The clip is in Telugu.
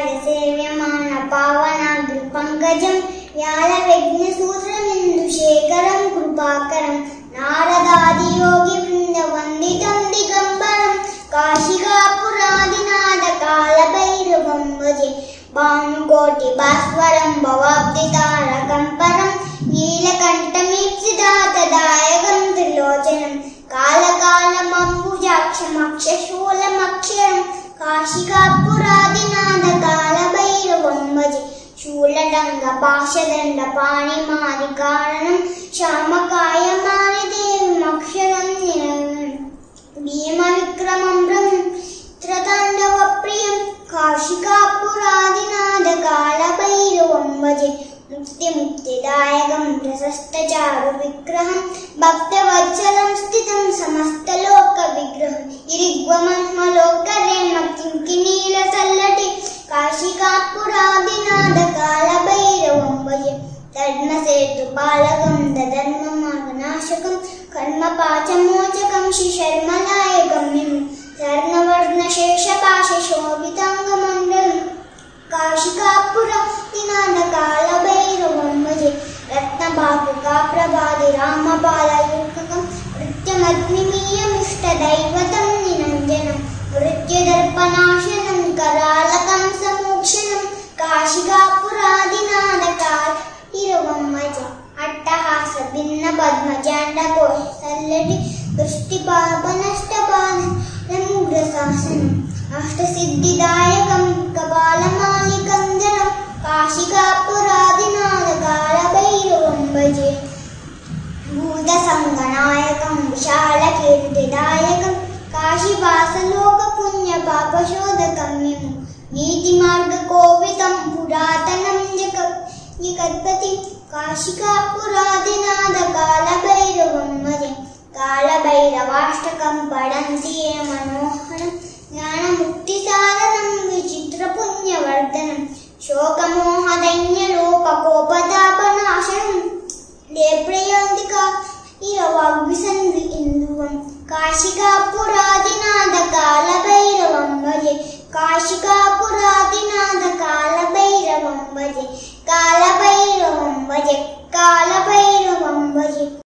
సేవ్యమాన పావనాగ్ర పంకజం వ్యాళవిఘ్నసూత్రమిందుశేఖరం కృపాకరం నారదాది యోగి బృంద వందితం దిగంబరం కాశికాపురాదినాథ కాళభైరవం భజే భానుకోటి భాస్వరం భవాబ్ది తారకం పరం నీలకంఠమీప్సిదాతదాయకం త్రిలోచనం కాళకాళమంబుజాక్షమక్షశూలమక్షరం కాశికాపురాదినాథ కాళభైరవం భజే శూలడంగ పాశదండ పాణిమాది కారణం శ్యామకాయమాని దేవిమక్షరం నిరంజనం భీమ విక్రమం బ్రహ్మత్రతాండవ ప్రియం కాశికాపురాదినాథ కాళభైరవం భజే ముక్తిదాయకం ప్రశస్తచారు విగ్రహం భక్తవత్సలం స్థితం సమస్తలోక విగ్రహం ఇరిగ్వమన్మలోకరేమ కింకినీల చల్లటి కాశికాపురాదినాథ కాళభైరవం భజే ధర్మసేతు పాలకం దధర్మ మార్గనాశకం కర్మపాచమోచకం శిశర్మనాయకం స్వర్ణవర్ణ శేషపాశ శోభితాంగమండలం కాశికాపురాదినాథ కాళభైరవం భజే రత్నబాహుకా ప్రభాది రామబాలయుక్తం నృత్యమగ్నిమీయమిష్టదైవతం నిరంజనం మృత్యుదర్పనాశనం కరాళకం సమోక్షణం కాశికాపురాదినాథ కాళభైరవం భజే అట్టహాస భిన్న పద్మజాండకోశ సల్లటి దృష్టిపాపనష్టపాదముగ్రశాసనం అష్టసిద్ధిదాయకం కపాలమాలికం జనం కాశికాపురాదినాథ కాళభైరవం భజే భూతసంగనాయకం విశాలకీర్తిదాయకం కాశీవాసలోక పుణ్య పాపశోధకం నీతి మార్గ కోవితం పురాతనం జగత్పతి కాశికాపురాదినాథ కాళభైరవం భజే కాళభైరవాష్టకం పఠంతి ఏ మనోహరం జ్ఞానముక్తి సాధనం విచిత్ర పుణ్యవర్ధనం శోకమోహదైన్యలోకోపతాపనాశనం లేప్రయాంతిక ఇరవాగ్విసన్వి ఇందువం కాశికాపురాదినాథ కాళభైరవం భజే కాశికాపురాదినాథ కాళభైరవం భజే కాళభైరవం భజే కాళభైరవం భజే